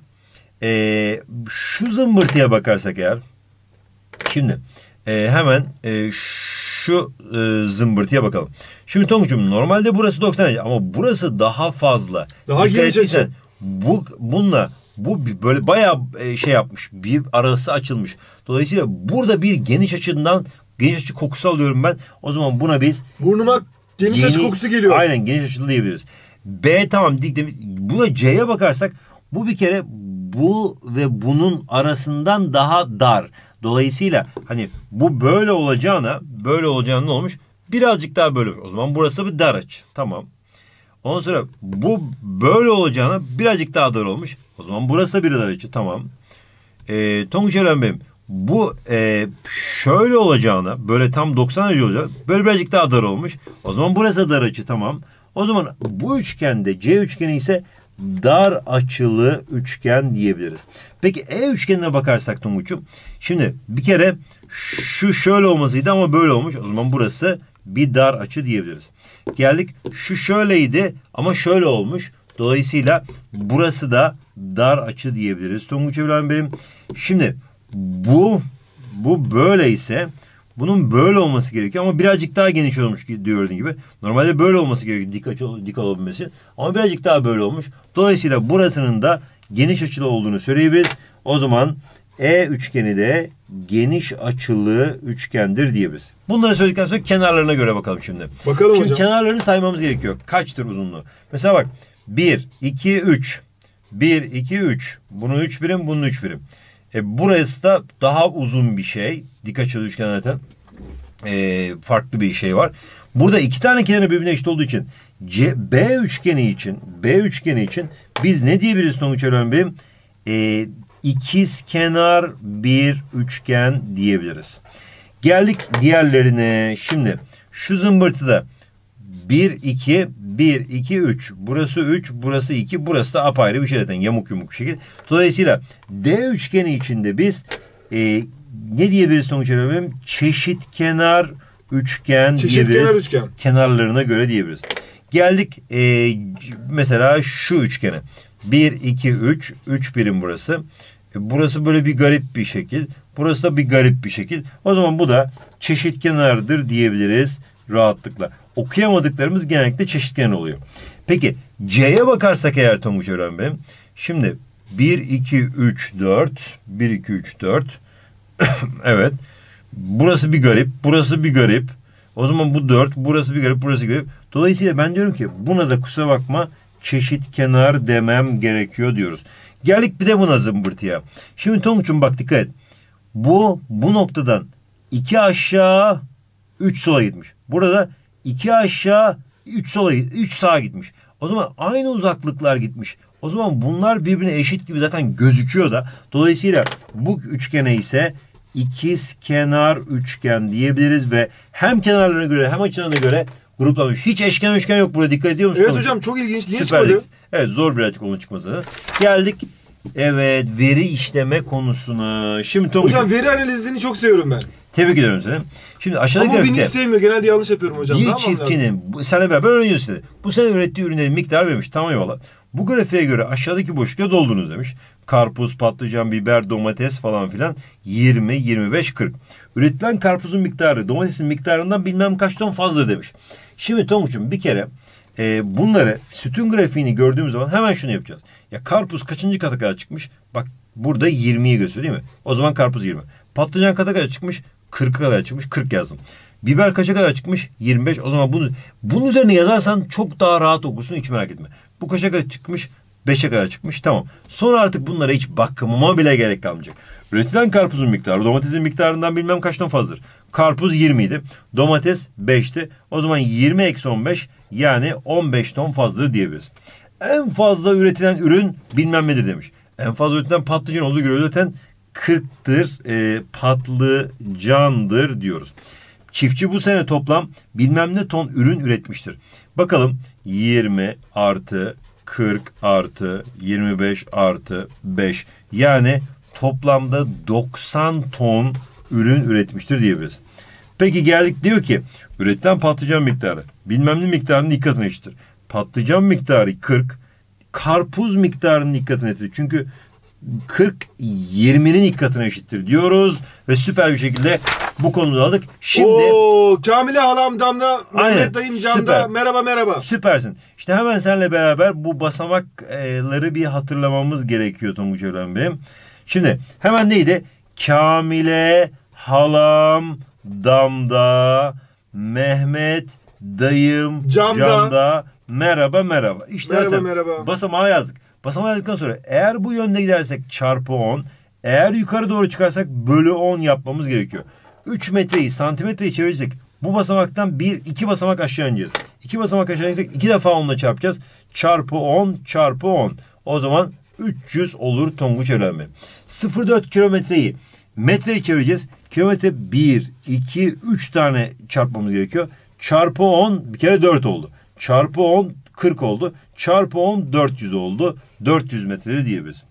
e, şu zımbırtıya bakarsak eğer, şimdi e, hemen e, şu e, zımbırtıya bakalım. Şimdi Tonguç'um normalde burası doksan derece ama burası daha fazla. Daha Dikkat geniş ettiysen, açı. Bu bununla bu bir- böyle bayağı e, şey yapmış. Bir arası açılmış. Dolayısıyla burada bir geniş açıdan geniş açı kokusu alıyorum ben. O zaman buna biz Burnuma geniş açı Yeni- kokusu geliyor. Aynen geniş açılı diyebiliriz. B tamam dik demiş. Buna C'ye bakarsak bu bir kere bu ve bunun arasından daha dar. Dolayısıyla hani bu böyle olacağına böyle olacağına ne olmuş? Birazcık daha böyle. O zaman burası bir dar açı. Tamam. Ondan sonra bu böyle olacağına birazcık daha dar olmuş. O zaman burası da bir dar açı. Tamam. E, Tonguç Eren Bey'im bu e, şöyle olacağına böyle tam doksan derece olacak. Böyle birazcık daha dar olmuş. O zaman burası dar açı. Tamam. O zaman bu üçgende C üçgeni ise dar açılı üçgen diyebiliriz. Peki E üçgenine bakarsak Tonguç'um. Şimdi bir kere şu şöyle olmasıydı ama böyle olmuş. O zaman burası bir dar açı diyebiliriz. Geldik şu şöyleydi ama şöyle olmuş. Dolayısıyla burası da dar açı diyebiliriz. Tonguç Evren benim. Şimdi bu bu böyle ise bunun böyle olması gerekiyor ama birazcık daha geniş olmuş diyorduğun gibi. Normalde böyle olması gerekiyor dik açı dik olabilmesi ama birazcık daha böyle olmuş. Dolayısıyla burasının da geniş açılı olduğunu söyleyebiliriz. O zaman E üçgeni de geniş açılı üçgendir diyebiliriz. Bunları söyledikten sonra kenarlarına göre bakalım şimdi. Bakalım Şimdi hocam. kenarlarını saymamız gerekiyor. Kaçtır uzunluğu? Mesela bak bir, iki, üç. bir, iki, üç. Bunun üç birim, bunun üç birim. E, burası da daha uzun bir şey. Dik açılı üçgen zaten. E, farklı bir şey var. Burada iki tane kenarı birbirine eşit olduğu için C, B üçgeni için B üçgeni için biz ne diyebiliriz Tonguç Evren Bey'im? E, ikizkenar bir üçgen diyebiliriz. Geldik diğerlerine. Şimdi şu zımbırtıda bir, iki, bir, iki, üç. Burası üç, burası iki, burası da apayrı bir şey zaten. Yamuk yumuk bir şekilde. Dolayısıyla D üçgeni içinde biz e, ne diyebiliriz Tonguç Evren? Çeşitkenar üçgen Çeşitkenar diyebiliriz. üçgen. Kenarlarına göre diyebiliriz. Geldik e, mesela şu üçgene. bir, iki, üç. üç birim burası. E, burası böyle bir garip bir şekil. Burası da bir garip bir şekil. O zaman bu da çeşitkenardır diyebiliriz rahatlıkla. Okuyamadıklarımız genellikle çeşitkenar oluyor. Peki C'ye bakarsak eğer Tonguç Evren Bey. Şimdi bir, iki, üç, dört. bir, iki, üç, dört. Evet. Burası bir garip. Burası bir garip. O zaman bu dört. Burası bir garip, burası bir garip. Dolayısıyla ben diyorum ki buna da kusura bakma çeşit kenar demem gerekiyor diyoruz. Geldik bir de buna zımbırtıya. Şimdi Tonguç'um bak dikkat et. Bu bu noktadan iki aşağı üç sola gitmiş. Burada iki aşağı üç sola üç sağa gitmiş. O zaman aynı uzaklıklar gitmiş. O zaman bunlar birbirine eşit gibi zaten gözüküyor da. Dolayısıyla bu üçgene ise ikiz kenar üçgen diyebiliriz ve hem kenarlarına göre hem açılarına göre gruplanmış. Hiç eşkenar üçgen yok burada, dikkat ediyor musunuz? Evet hocam, çok ilginç. Niye Süper. çıkmadı? Evet, zor birazcık onun çıkması. Geldik evet veri işleme konusuna. Şimdi Tonguç, Hocam veri analizini çok seviyorum ben. tebrik ediyorum seni. Şimdi aşağıdaki Ama beni grafikte hiç sevmiyor. Genelde yanlış yapıyorum hocam. bir Ne yapmam lazım? çiftçinin bu- seninle beraber öğreniyorsun dedi. Bu sene ürettiği ürünlerin miktarı vermiş. Tamam eyvallah. Bu grafiğe göre aşağıdaki boşlukta doldunuz demiş. Karpuz, patlıcan, biber, domates falan filan yirmi, yirmi beş, kırk. Üretilen karpuzun miktarı domatesin miktarından bilmem kaç ton fazla demiş. Şimdi Tonguç'um bir kere e, bunları sütun grafiğini gördüğümüz zaman hemen şunu yapacağız. Ya karpuz kaçıncı kata kadar çıkmış? Bak burada yirmiyi gösteriyor değil mi? O zaman karpuz yirmi. Patlıcan kata kadar çıkmış? kırka kadar çıkmış. kırk yazdım. Biber kaça kadar çıkmış? yirmi beş. O zaman bunu bunun üzerine yazarsan çok daha rahat okursun, hiç merak etme. Bu kaça kadar çıkmış? beşe kadar çıkmış. Tamam. Sonra artık bunlara hiç bakmama bile gerek kalmayacak. Üretilen karpuzun miktarı domatesin miktarından bilmem kaç ton fazladır. Karpuz yirmi idi. Domates beşti. O zaman yirmi eksi on beş yani on beş ton fazladır diyebiliriz. En fazla üretilen ürün bilmem nedir demiş. En fazla üretilen patlıcan olduğu göre üreten kırktır. E, patlıcandır diyoruz. Çiftçi bu sene toplam bilmem ne ton ürün üretmiştir. Bakalım yirmi artı kırk artı yirmi beş artı beş yani toplamda doksan ton ürün üretmiştir diyebiliriz. Peki geldik diyor ki üretilen patlıcan miktarı bilmem ne miktarının iki katına eşittir. Patlıcan miktarı kırk, karpuz miktarının iki katına eşittir. Çünkü kırk yirminin iki katına eşittir diyoruz ve süper bir şekilde bu konuda aldık. Şimdi Oo, Kamile halam damda, Aynen, Mehmet dayım camda. süper. Merhaba merhaba. süpersin. İşte hemen seninle beraber bu basamakları bir hatırlamamız gerekiyor Tonguç Evren Bey'im. Şimdi hemen neydi? Kamile halam damda, Mehmet dayım Camda. camda. Merhaba merhaba. İşte Merhaba, zaten merhaba. basamağı yazdık. Basamağı yazdıktan sonra eğer bu yönde gidersek çarpı on, eğer yukarı doğru çıkarsak bölü on yapmamız gerekiyor. üç metreyi santimetreye çevirirsek bu basamaktan bir iki basamak aşağı ineceğiz. iki basamak aşağı ineceksek iki defa onla çarpacağız. Çarpı on çarpı on. O zaman üç yüz olur Tonguç Evren Bey. sıfır virgül dört kilometreyi metreye çevireceğiz. Kilometre bir, iki, üç tane çarpmamız gerekiyor. Çarpı on bir kere dört oldu. Çarpı on kırk oldu. Çarpı on dört yüz oldu. dört yüz metreleri diyebiliriz.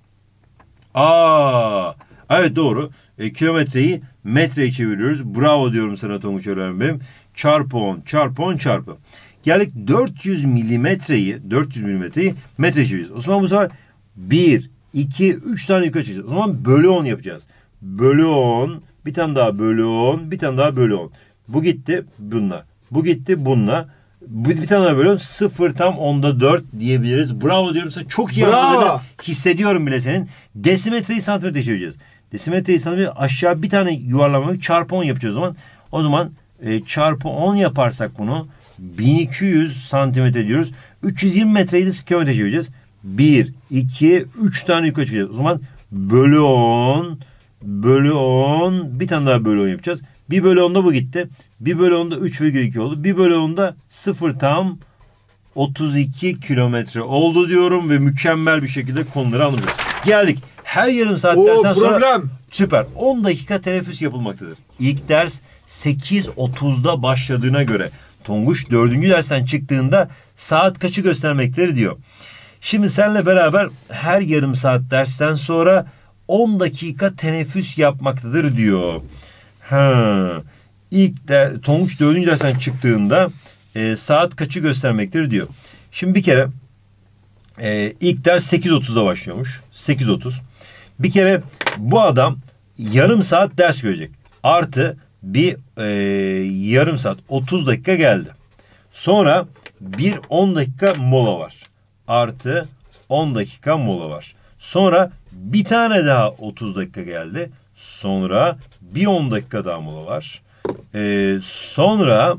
Aa, evet doğru. E, kilometreyi metreye çeviriyoruz. Bravo diyorum sana Tonguç Evren Bey'im. Çarpı on, çarpı on, çarpı. Geldik dört yüz milimetreyi, dört yüz milimetreyi metreye çevireceğiz. O zaman bu sefer bir, iki, üç tane yukarı çekeceğiz. O zaman bölü on yapacağız. Bölü on, bir tane daha bölü on, bir tane daha bölü on. Bu gitti bununla. Bu gitti bununla. Bu bir tane daha bölü on. Sıfır tam onda dört diyebiliriz. Bravo diyorum sana. Çok iyi anladığını hissediyorum bile senin. Desimetreyi santimetreye çevireceğiz. Desimetreyi santimetreye aşağı bir tane yuvarlamayı çarpı on yapacağız o zaman. O zaman e, çarpı on yaparsak bunu bin iki yüz santimetre diyoruz. üç yüz yirmi metreyi de kilometre çevireceğiz. bir, iki, üç tane yukarı çıkacağız. O zaman bölü on, bölü on, bir tane daha bölü on yapacağız. bir bölü onda bu gitti. bir bölü onda üç virgül iki oldu. bir bölü onda sıfır tam otuz iki kilometre oldu diyorum ve mükemmel bir şekilde konuları anlıyoruz. Geldik. Her yarım saat Oo, dersten sonra problem. süper. on dakika teneffüs yapılmaktadır. İlk ders sekiz otuzda başladığına göre Tonguç dördüncü dersten çıktığında saat kaçı göstermektedir diyor. Şimdi seninle beraber her yarım saat dersten sonra on dakika teneffüs yapmaktadır diyor. Ha. İlk de Tonguç dördüncü dersten çıktığında e, saat kaçı göstermektedir diyor. Şimdi bir kere e, ilk ders sekiz otuzda başlıyormuş. sekiz otuz. Bir kere bu adam yarım saat ders görecek. Artı bir e, yarım saat otuz dakika geldi. Sonra bir on dakika mola var. Artı on dakika mola var. Sonra bir tane daha otuz dakika geldi. Sonra bir on dakika daha mola var. Ee, sonra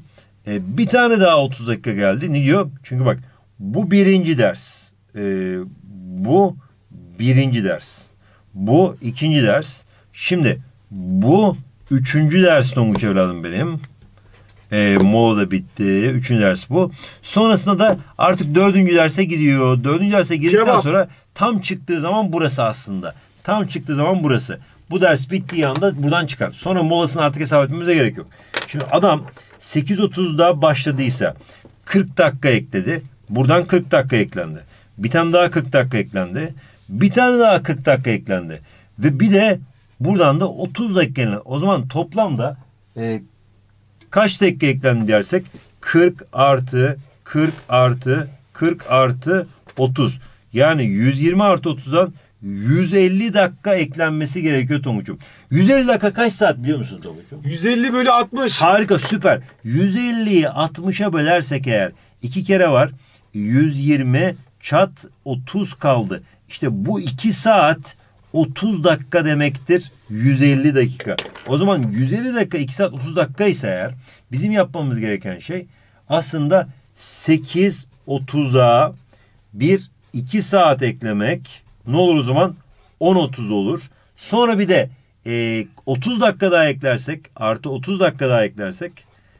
E, bir tane daha otuz dakika geldi. Ne diyor? Çünkü bak bu birinci ders. E, bu birinci ders. Bu ikinci ders. Şimdi bu üçüncü ders Tonguç evladım benim. E, mola da bitti. Üçüncü ders bu. Sonrasında da artık dördüncü derse gidiyor. Dördüncü derse girdikten Cevap. sonra tam çıktığı zaman burası aslında. Tam çıktığı zaman burası. Bu ders bittiği anda buradan çıkar. Sonra molasını artık hesap etmemize gerek yok. Şimdi adam sekiz otuzda başladıysa kırk dakika ekledi. Buradan kırk dakika eklendi. Bir tane daha kırk dakika eklendi. Bir tane daha kırk dakika eklendi. Ve bir de buradan da otuz dakika eklendi. O zaman toplamda e, kaç dakika eklendi dersek kırk artı kırk artı kırk artı otuz. Yani yüz yirmi artı otuzdan yüz elli dakika eklenmesi gerekiyor Tonguç'um. yüz elli dakika kaç saat biliyor musun Tonguç'um? yüz elli bölü altmış. Harika, süper. yüz elliyi altmışa bölersek eğer iki kere var. yüz yirmi çat otuz kaldı. İşte bu iki saat otuz dakika demektir. yüz elli dakika. O zaman yüz elli dakika iki saat otuz dakika ise eğer bizim yapmamız gereken şey aslında sekiz otuza bir iki saat eklemek. Ne olur o zaman? on otuz olur. Sonra bir de e, otuz dakika daha eklersek, artı otuz dakika daha eklersek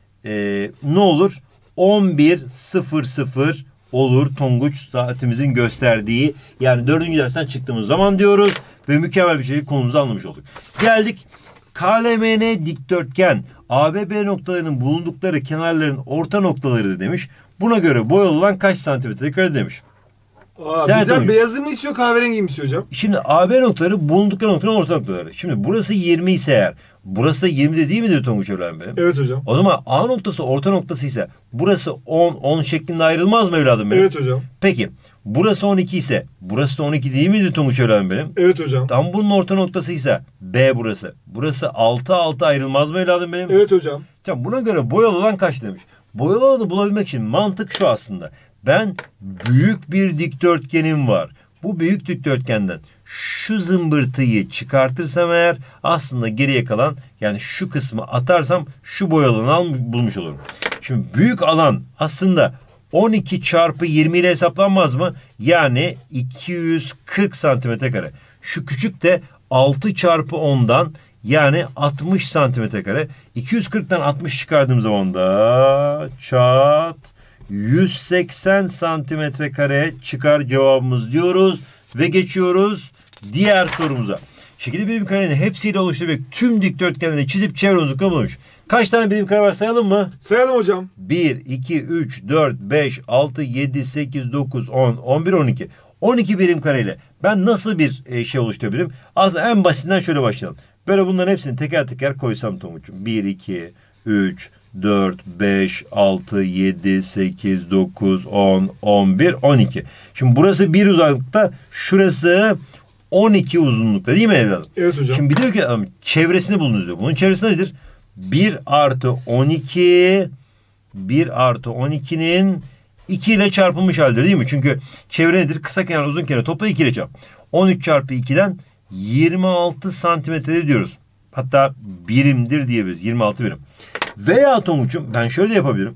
e, ne olur? on bir sıfır sıfır olur Tonguç saatimizin gösterdiği. Yani dördüncü dersten çıktığımız zaman diyoruz ve mükemmel bir şekilde konumuzu anlamış olduk. Geldik K L M N dikdörtgen A B B noktalarının bulundukları kenarların orta noktaları demiş. Buna göre boyalı olan kaç santimetre kare demiş. Aa, Sen bizden Tonguç. beyazı mı istiyor, kahverengi mi istiyor hocam? Şimdi A B noktaları bulundukları noktanın orta noktaları. Şimdi burası yirmi ise eğer, burası da yirmi de değil midir Tonguç evladım benim? Evet hocam. O zaman A noktası orta noktası ise burası on, on şeklinde ayrılmaz mı evladım benim? Evet hocam. Peki burası on iki ise burası da on iki değil midir Tonguç evladım benim? Evet hocam. Tam bunun orta noktası ise B burası. Burası altı altı ayrılmaz mı evladım benim? Evet hocam. Tamam, buna göre boyalı olan kaç demiş. Boyalı alanı bulabilmek için mantık şu aslında. Ben büyük bir dikdörtgenim var. Bu büyük dikdörtgenden şu zımbırtıyı çıkartırsam eğer aslında geriye kalan, yani şu kısmı atarsam şu boyalı alanı bulmuş olurum. Şimdi büyük alan aslında on iki çarpı yirmi ile hesaplanmaz mı? Yani iki yüz kırk santimetre kare. Şu küçük de altı çarpı ondan yani altmış santimetre kare. iki yüz kırktan altmış çıkardığım zaman da çat yüz seksen santimetre kare çıkar cevabımız diyoruz ve geçiyoruz diğer sorumuza. Şekilde birim karenin hepsiyle oluşturabilecek tüm dikdörtgenleri çizip çevre uzunluklarını bulmuş. Kaç tane birim kare var sayalım mı? Sayalım hocam. bir, iki, üç, dört, beş, altı, yedi, sekiz, dokuz, on, on bir, on iki. on iki birim kareyle ben nasıl bir e, şey oluşturabilirim? Aslında en basitinden şöyle başlayalım. Böyle bunların hepsini teker teker koysam Tonguç'um. bir, iki, üç, dört, beş, altı, yedi, sekiz, dokuz, on, on bir, on iki. Şimdi burası bir uzaklıkta, şurası on iki uzunlukta değil mi evladım? Evet hocam. Şimdi diyor ki adam çevresini bulunuz diyor. Bunun çevresi nedir? bir artı on iki bir artı on ikinin iki ile çarpılmış halidir değil mi? Çünkü çevre nedir? Kısa kenar uzun kenar topla iki ile çarp. on üç çarpı ikiden yirmi altı santimetre diyoruz. Hatta birimdir diyebiliriz. yirmi altı birim. Veya Tonguç'um ben şöyle yapabilirim.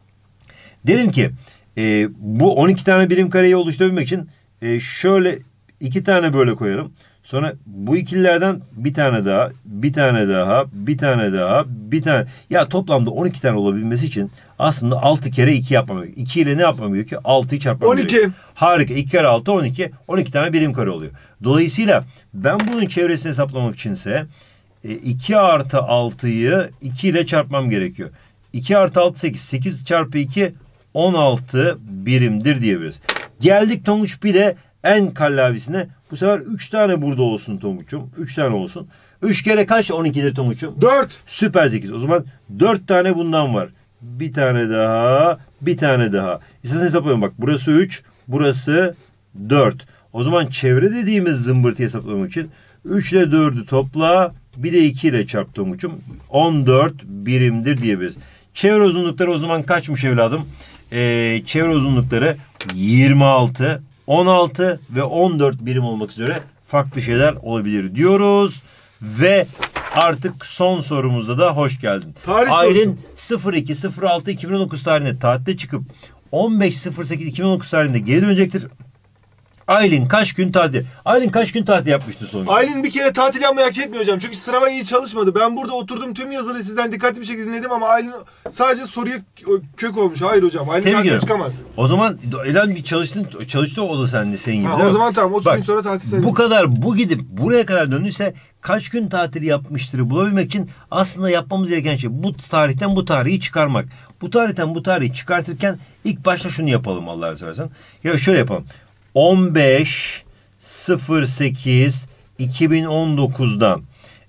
Derim ki e, bu on iki tane birim kareyi oluşturabilmek için e, şöyle iki tane böyle koyarım. Sonra bu ikililerden bir tane daha, bir tane daha, bir tane daha, bir tane. Ya toplamda on iki tane olabilmesi için aslında altı kere iki yapmam gerekiyor. iki ile ne yapmam gerekiyor? altıyı çarpmam on iki. gerekiyor. Harika. iki kere altı on iki. on iki tane birim kare oluyor. Dolayısıyla ben bunun çevresini hesaplamak içinse iki artı altıyı iki ile çarpmam gerekiyor. iki artı altı sekiz. sekiz çarpı iki on altı birimdir diyebiliriz. Geldik Tonguç bir de en kallavisine. Bu sefer üç tane burada olsun Tonguç'um. üç tane olsun. üç kere kaç on ikidir Tonguç'um? dört. Süper sekiz. O zaman dört tane bundan var. Bir tane daha, bir tane daha. İstersen hesaplayalım bak. Burası üç, burası dört. O zaman çevre dediğimiz zımbırtıyı hesaplamak için üç ile dördü topla, bir de iki ile çarp Tonguç'um. on dört birimdir diyebiliriz. Çevre uzunlukları o zaman kaçmış evladım? Ee, çevre uzunlukları yirmi altı, on altı ve on dört birim olmak üzere farklı şeyler olabilir diyoruz. Ve Artık son sorumuzda da hoş geldin. Tarih Aylin sıfır iki sıfır altı iki bin on dokuz tarihinde tatilde çıkıp on beş sıfır sekiz iki bin on dokuz tarihinde geri dönecektir. Aylin kaç gün tatil? Aylin kaç gün tatil yapmıştı sonuçta? Aylin bir kere tatil yapmayı hak etmiyor hocam. Çünkü sınava iyi çalışmadı. Ben burada oturdum, tüm yazıları sizden dikkatli bir şekilde dinledim ama Aylin sadece soruya kök olmuş. Hayır hocam. Aylin Tebrik tatile ederim. çıkamaz. O zaman Elen bir çalıştın, çalıştı o da sende senin gibi. Ha, o zaman tamam. otuz gün sonra tatil sayılır. Bu kadar bu gidip buraya kadar döndüyse kaç gün tatil yapmıştır bulabilmek için aslında yapmamız gereken şey bu tarihten bu tarihi çıkarmak. Bu tarihten bu tarihi çıkartırken ilk başta şunu yapalım Allah'ını seversen. Ya şöyle yapalım. on beş sıfır sekiz iki bin on dokuzdan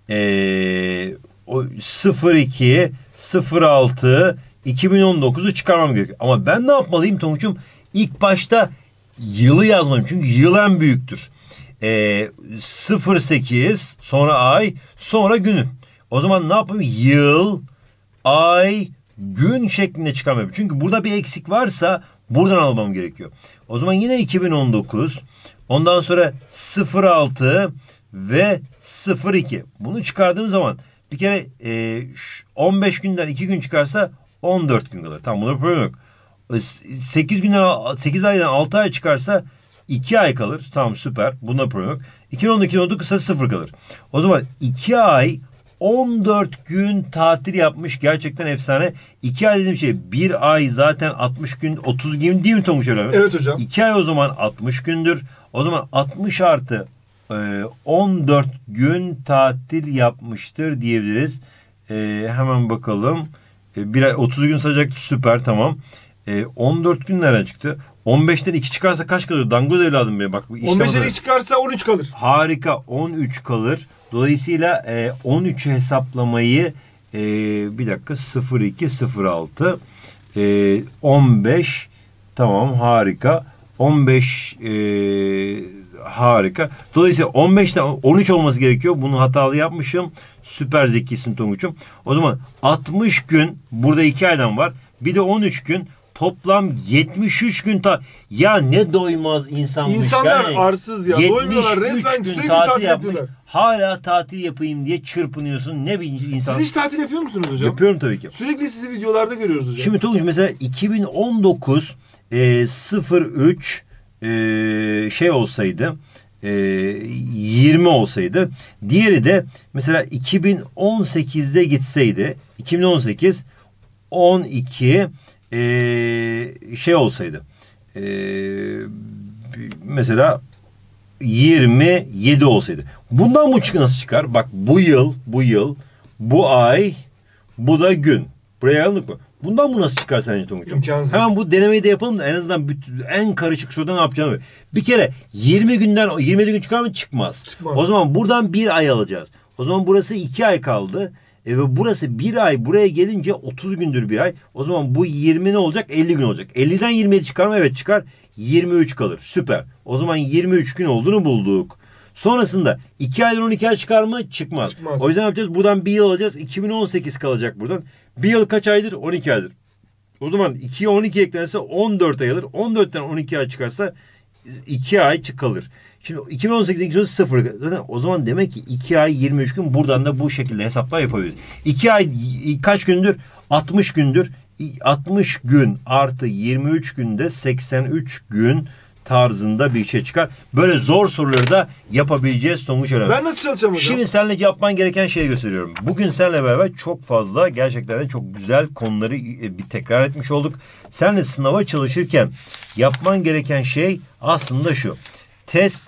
ee, o sıfır iki sıfır altı iki bin on dokuzu çıkarmam gerekiyor. Ama ben ne yapmalıyım Tonguç'um? İlk başta yılı yazmalıyım. Çünkü yıl en büyüktür. Ee, sıfır sekiz sonra ay sonra günü. O zaman ne yapayım? Yıl, ay, gün şeklinde çıkarmam. Çünkü burada bir eksik varsa buradan almam gerekiyor. O zaman yine iki bin on dokuz. Ondan sonra sıfır altı ve sıfır iki. Bunu çıkardığım zaman bir kere e, on beş günden iki gün çıkarsa on dört gün kalır. Tamam, bunda problem yok. sekiz günden sekiz aydan altı ay çıkarsa iki ay kalır. Tamam, süper. Bunda problem yok. iki bin on iki bin on dokuz kısa sıfır kalır. O zaman iki ay on dört gün tatil yapmış. Gerçekten efsane. iki ay dediğim şey bir ay zaten altmış gün otuz gün değil mi Tonguç öyle mi? Evet hocam. iki ay o zaman altmış gündür. O zaman altmış artı e, on dört gün tatil yapmıştır diyebiliriz. E, hemen bakalım. E, bir ay otuz gün sayacaktı, süper, tamam. E, on dört gün nereden çıktı? on beşten iki çıkarsa kaç kalır? Dangoz evladım benim. Bak, on beşten iki çıkarsa on üç kalır. Harika, on üç kalır. Dolayısıyla e, on üçü hesaplamayı e, bir dakika sıfır iki sıfır altı e, on beş, tamam, harika. on beş e, harika. Dolayısıyla on beşten on üç olması gerekiyor. Bunu hatalı yapmışım. Süper zekisin Tonguç'um. O zaman altmış gün burada iki aydan var. Bir de on üç gün. Toplam yetmiş üç gün ta ya ne doymaz insanmış. İnsanlar yani, arsız ya. Doymuyorlar. Resmen sürekli tatil, tatil yapıyorlar. Hala tatil yapayım diye çırpınıyorsun. Ne bir insan. Siz hiç tatil yapıyor musunuz hocam? Yapıyorum tabii ki. Sürekli sizi videolarda görüyoruz hocam. Şimdi Tonguç mesela iki bin on dokuz e, sıfır üç e, şey olsaydı e, yirmi olsaydı, diğeri de mesela iki bin on sekizde gitseydi iki bin on sekiz on iki Ee, şey olsaydı ee, mesela yirmi yedi olsaydı. Bundan bu çık nasıl çıkar? Bak, bu yıl, bu yıl, bu ay, bu da gün. Buraya aldık mı? Bundan bu nasıl çıkar sence Tonguç'um? İmkansız. Hemen bu denemeyi de yapalım da en azından bütün, en karışık soruda ne yapacağımı. Bir kere yirmi günden yirmi yedi gün çıkar mı? Çıkmaz. Çıkmaz. O zaman buradan bir ay alacağız. O zaman burası iki ay kaldı. E ve burası bir ay, buraya gelince otuz gündür bir ay. O zaman bu yirmi ne olacak? elli gün olacak. elliden yirmi yedi çıkar mı? Evet, çıkar. yirmi üç kalır. Süper. O zaman yirmi üç gün olduğunu bulduk. Sonrasında iki aydan on iki ay çıkar mı? Çıkmaz. Çıkmaz. O yüzden ne yapacağız? Buradan bir yıl alacağız. iki bin on sekiz kalacak buradan. Bir yıl kaç aydır? on iki aydır. O zaman ikiye on iki eklenirse on dört ay alır. on dörtten on iki ay çıkarsa iki ay kalır. Şimdi iki bin on sekizde iki bin on sekiz sıfır. O zaman demek ki iki ay yirmi üç gün, buradan da bu şekilde hesaplar yapabiliriz. iki ay kaç gündür? altmış gündür. altmış gün artı yirmi üç günde seksen üç gün tarzında bir şey çıkar. Böyle zor soruları da yapabileceğiz Tonguç öğrenmek. Ben nasıl çalışacağım hocam? Şimdi seninle yapman gereken şeyi gösteriyorum. Bugün seninle beraber çok fazla, gerçekten çok güzel konuları bir tekrar etmiş olduk. Seninle sınava çalışırken yapman gereken şey aslında şu. Test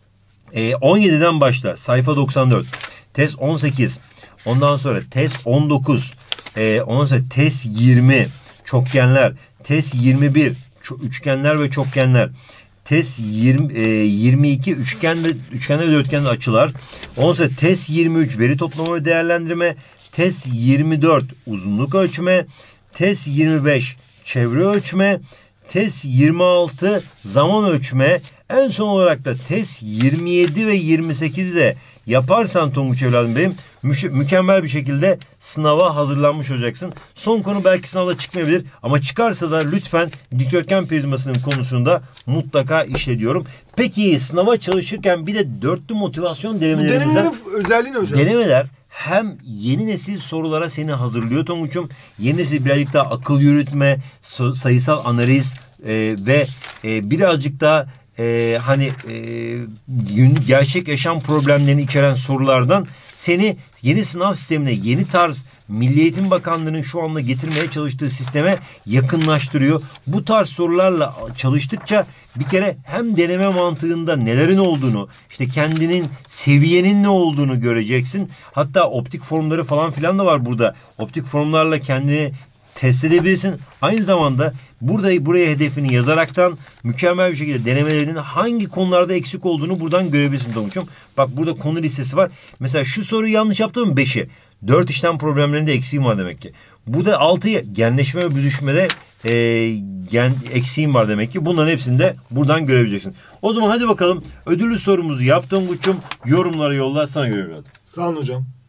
e, on yediden başla. Sayfa doksan dört. Test on sekiz. Ondan sonra test on dokuz. E, ondan sonra test yirmi. Çokgenler. Test yirmi bir. Üçgenler ve çokgenler. Test yirmi, e, yirmi iki üçgen ve üçgenler ve dörtgenler açılar. Ondan sonra test yirmi üç veri toplama ve değerlendirme. Test yirmi dört uzunluk ölçme. Test yirmi beş çevre ölçme. Test yirmi altı zaman ölçme. En son olarak da test yirmi yedi ve yirmi sekiz de yaparsan Tonguç evladım benim, mü- mükemmel bir şekilde sınava hazırlanmış olacaksın. Son konu belki sınavda çıkmayabilir ama çıkarsa da lütfen dikdörtgen prizmasının konusunda mutlaka işlediyorum. Peki sınava çalışırken bir de dörtlü motivasyon Bu denemelerimizden... denemelerin özelliği ne hocam? Denemeler hem yeni nesil sorulara seni hazırlıyor Tonguç'um. Yeni nesil birazcık daha akıl yürütme, sayısal analiz e, ve e, birazcık daha e, hani e, gerçek yaşam problemlerini içeren sorulardan seni yeni sınav sistemine, yeni tarz Milli Eğitim Bakanlığı'nın şu anda getirmeye çalıştığı sisteme yakınlaştırıyor. Bu tarz sorularla çalıştıkça bir kere hem deneme mantığında nelerin olduğunu, işte kendinin seviyenin ne olduğunu göreceksin. Hatta optik formları falan filan da var burada. Optik formlarla kendini test edebilirsin. Aynı zamanda burada buraya hedefini yazaraktan mükemmel bir şekilde denemelerinin hangi konularda eksik olduğunu buradan görebilirsin Tonguç'um. Bak burada konu listesi var. Mesela şu soruyu yanlış yaptım mı? beşi. dört işlem problemlerinde eksiğim var demek ki. Bu da altıyı genleşme ve büzüşmede e, gen, eksiğim var demek ki. Bunların hepsini de buradan görebileceksin. O zaman hadi bakalım ödüllü sorumuzu yap Tonguç'um. Yorumlara yolla, sana göre evladım. Sağ olun hocam.